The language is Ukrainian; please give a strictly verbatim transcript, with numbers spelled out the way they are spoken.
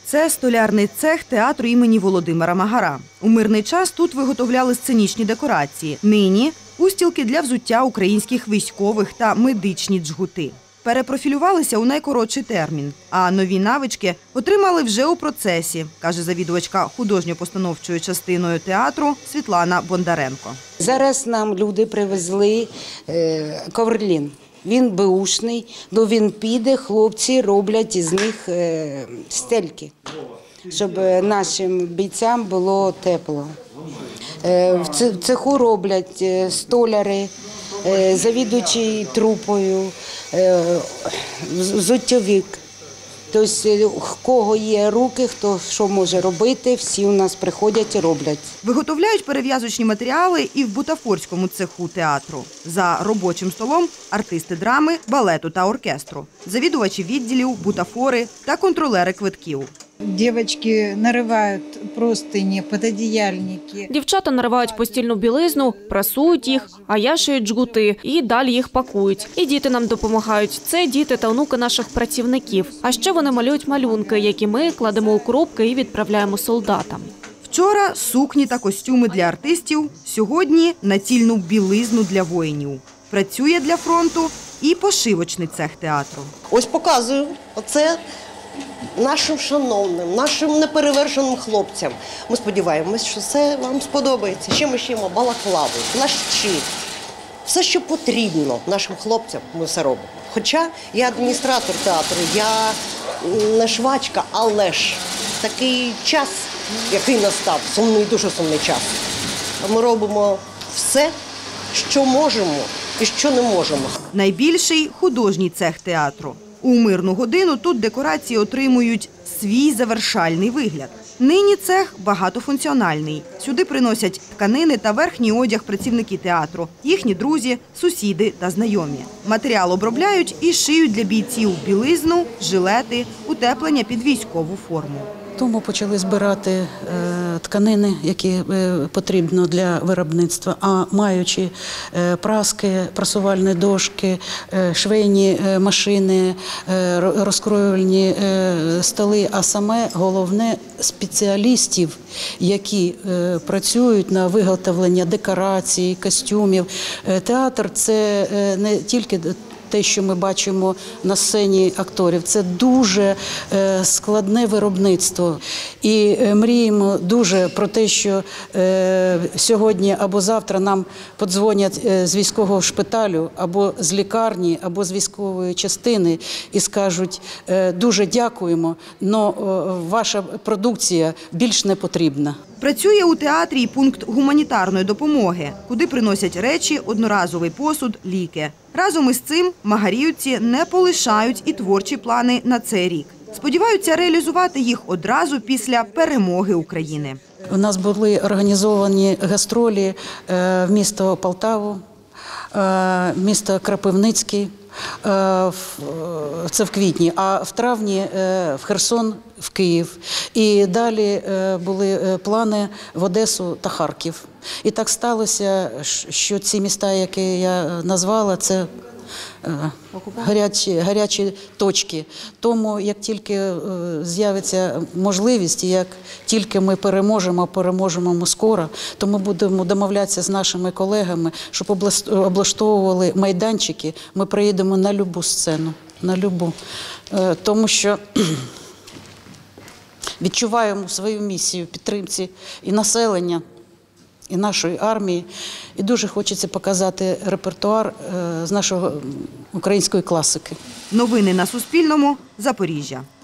Це столярний цех театру імені Володимира Магара. У мирний час тут виготовляли сценічні декорації. Нині – устілки для взуття українських військових та медичні джгути. Перепрофілювалися у найкоротший термін, а нові навички отримали вже у процесі, каже завідувачка художньо-постановчою частиною театру Світлана Бондаренко. Зараз нам люди привезли е, коверлін. Він беушний, але він піде, хлопці роблять із них е, стельки, щоб нашим бійцям було тепло. Е, в цеху роблять столяри, е, завідуючий трупою, е, взуттєвик. Тобто, в кого є руки, хто що може робити, всі у нас приходять і роблять. Виготовляють перев'язочні матеріали і в бутафорському цеху театру. За робочим столом – артисти драми, балету та оркестру, завідувачі відділів, бутафори та контролери квитків. Дівчатки наривають простині, пододіяльники. Дівчата наривають постільну білизну, прасують їх, а я шию джгути і далі їх пакують. І діти нам допомагають. Це діти та онуки наших працівників. А ще вони малюють малюнки, які ми кладемо у коробки і відправляємо солдатам. Вчора – сукні та костюми для артистів, сьогодні – націльну білизну для воїнів. Працює для фронту і пошивочний цех театру. Ось показую, оце нашим шановним, нашим неперевершеним хлопцям. Ми сподіваємось, що це вам сподобається. Ще ми шиємо балаклави, плащі. Все, що потрібно нашим хлопцям, ми все робимо. Хоча я адміністратор театру, я не швачка, але ж такий час, який настав, сумний, дуже сумний час. Ми робимо все, що можемо і що не можемо. Найбільший – художній цех театру. У мирну годину тут декорації отримують свій завершальний вигляд. Нині цех багатофункціональний. Сюди приносять тканини та верхній одяг працівники театру, їхні друзі, сусіди та знайомі. Матеріал обробляють і шиють для бійців білизну, жилети, утеплення під військову форму. Тому почали збирати тканини, які потрібно для виробництва, а маючи праски, прасувальні дошки, швейні машини, розкроювальні столи, а саме головне – спеціалістів, які працюють на виготовлення декорацій, костюмів. Театр – це не тільки те, що ми бачимо на сцені акторів, це дуже складне виробництво. І мріємо дуже про те, що сьогодні або завтра нам подзвонять з військового шпиталю, або з лікарні, або з військової частини і скажуть: дуже дякуємо, але ваша продукція більш не потрібна. Працює у театрі і пункт гуманітарної допомоги, куди приносять речі, одноразовий посуд, ліки. Разом із цим магаріївці не полишають і творчі плани на цей рік. Сподіваються реалізувати їх одразу після перемоги України. У нас були організовані гастролі в місто Полтаву, місто Кропивницький. Це в квітні, а в травні в Херсон, в Київ. І далі були плани в Одесу та Харків. І так сталося, що ці міста, які я назвала, це гарячі, гарячі точки. Тому як тільки з'явиться можливість, як тільки ми переможемо, переможемо ми скоро, то ми будемо домовлятися з нашими колегами, щоб облаштовували майданчики, ми приїдемо на любу сцену, на любу. Тому що відчуваємо свою місію в підтримці і населення, і нашої армії. І дуже хочеться показати репертуар з нашої української класики. Новини на Суспільному. Запоріжжя.